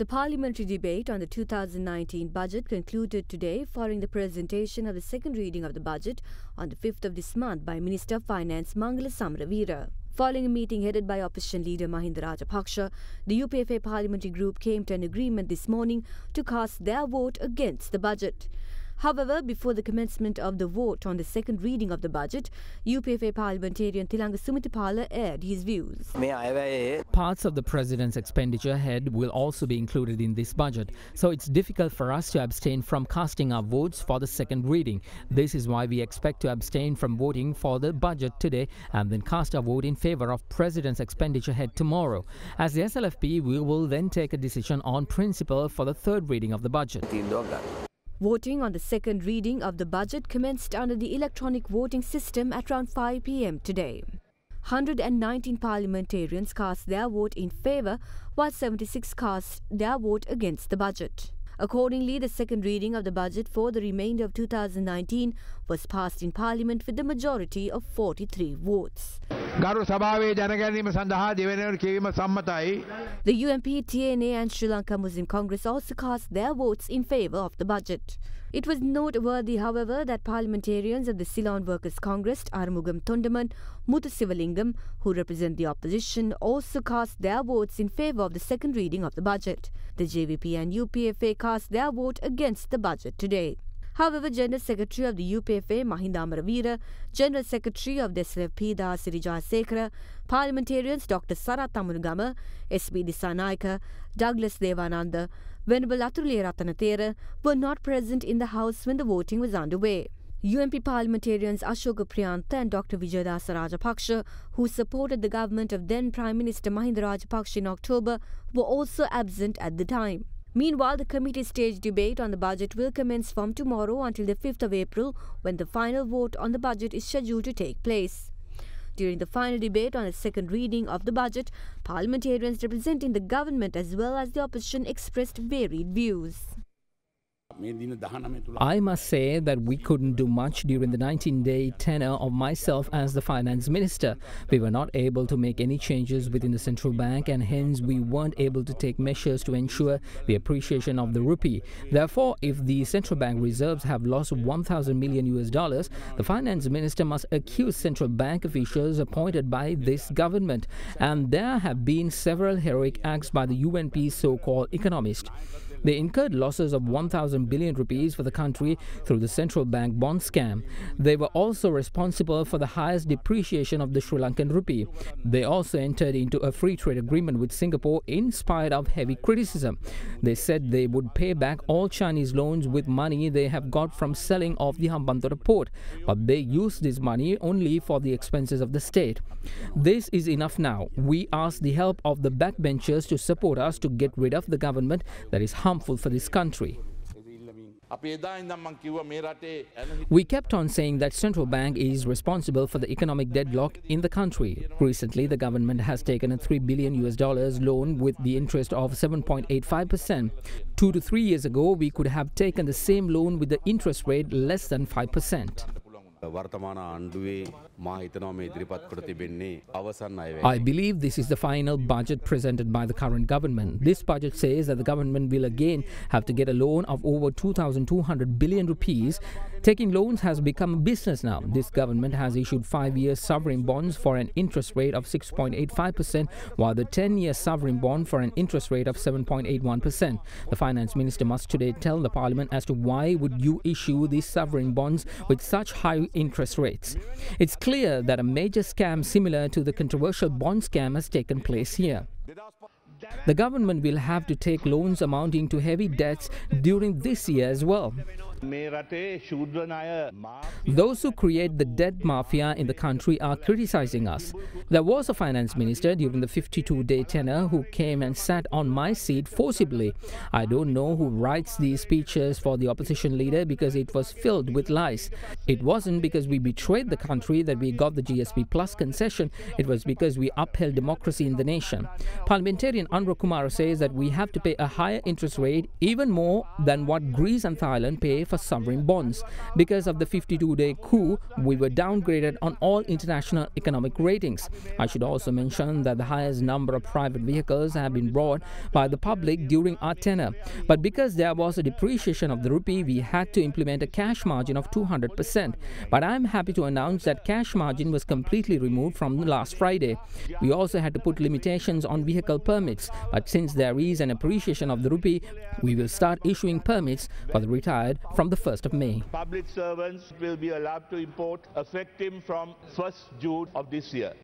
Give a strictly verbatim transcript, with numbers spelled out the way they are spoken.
The parliamentary debate on the two thousand nineteen budget concluded today following the presentation of the second reading of the budget on the fifth of this month by Minister of Finance Mangala Samaraweera. Following a meeting headed by opposition leader Mahinda Rajapaksa, the U P F A parliamentary group came to an agreement this morning to cast their vote against the budget. However, before the commencement of the vote on the second reading of the budget, U P F A parliamentarian Thilanga Sumitipala aired his views. Parts of the President's expenditure head will also be included in this budget, so it's difficult for us to abstain from casting our votes for the second reading. This is why we expect to abstain from voting for the budget today and then cast our vote in favour of President's expenditure head tomorrow. As the S L F P, we will then take a decision on principle for the third reading of the budget. Voting on the second reading of the budget commenced under the electronic voting system at around five p m today. one hundred nineteen parliamentarians cast their vote in favour, while seventy-six cast their vote against the budget. Accordingly, the second reading of the budget for the remainder of two thousand nineteen was passed in Parliament with the majority of forty-three votes. The U M P, T N A and Sri Lanka Muslim Congress also cast their votes in favour of the budget. It was noteworthy, however, that parliamentarians of the Ceylon Workers' Congress, Arumugam Thondaman, Muthu Sivalingam, who represent the opposition, also cast their votes in favour of the second reading of the budget. The J V P and U P F A cast their vote against the budget today. However, General Secretary of the U P F A, Mahinda Amaraweera, General Secretary of the S L F P, Dasiri Jayasekara, parliamentarians Doctor Sara Thamulgama, S B Dissanayaka, Douglas Devananda, Venerable Athuliya Ratanathera were not present in the House when the voting was underway. U M P parliamentarians Ashoka Priyantha and Doctor Vijayadasa Rajapaksa, who supported the government of then Prime Minister Mahinda Rajapaksa in October, were also absent at the time. Meanwhile, the committee stage debate on the budget will commence from tomorrow until the fifth of April, when the final vote on the budget is scheduled to take place. During the final debate on the second reading of the budget, parliamentarians representing the government as well as the opposition expressed varied views. I must say that we couldn't do much during the nineteen-day tenure of myself as the finance minister. We were not able to make any changes within the central bank, and hence we weren't able to take measures to ensure the appreciation of the rupee. Therefore, if the central bank reserves have lost one thousand million U S dollars, the finance minister must accuse central bank officials appointed by this government. And there have been several heroic acts by the U N P's so-called economist. They incurred losses of one thousand billion rupees for the country through the central bank bond scam. They were also responsible for the highest depreciation of the Sri Lankan rupee. They also entered into a free trade agreement with Singapore in spite of heavy criticism. They said they would pay back all Chinese loans with money they have got from selling off the Hambantota port, but they used this money only for the expenses of the state. This is enough now. We ask the help of the backbenchers to support us to get rid of the government that is harmful for this country. We kept on saying that central bank is responsible for the economic deadlock in the country. Recently, the government has taken a three billion U S dollars loan with the interest of seven point eight five percent. Two to three years ago, we could have taken the same loan with the interest rate less than five percent. I believe this is the final budget presented by the current government. This budget says that the government will again have to get a loan of over two thousand two hundred billion rupees. Taking loans has become a business now. This government has issued five-year sovereign bonds for an interest rate of six point eight five percent, while the ten-year sovereign bond for an interest rate of seven point eight one percent. The finance minister must today tell the parliament as to why would you issue these sovereign bonds with such high interest rates. It's clear that a major scam similar to the controversial bond scam has taken place here. The government will have to take loans amounting to heavy debts during this year as well. Those who create the debt mafia in the country are criticizing us. There was a finance minister during the fifty-two day tenure who came and sat on my seat forcibly. I don't know who writes these speeches for the opposition leader because it was filled with lies. It wasn't because we betrayed the country that we got the G S P Plus concession. It was because we upheld democracy in the nation. Parliamentarian Anura Kumara says that we have to pay a higher interest rate, even more than what Greece and Thailand pay for sovereign bonds. Because of the fifty-two day coup, we were downgraded on all international economic ratings. I should also mention that the highest number of private vehicles have been bought by the public during our tenure. But because there was a depreciation of the rupee, we had to implement a cash margin of two hundred percent. But I'm happy to announce that cash margin was completely removed from last Friday. We also had to put limitations on vehicle permits. But since there is an appreciation of the rupee, we will start issuing permits for the retired from the first of May. Public servants will be allowed to import effective from first June of this year.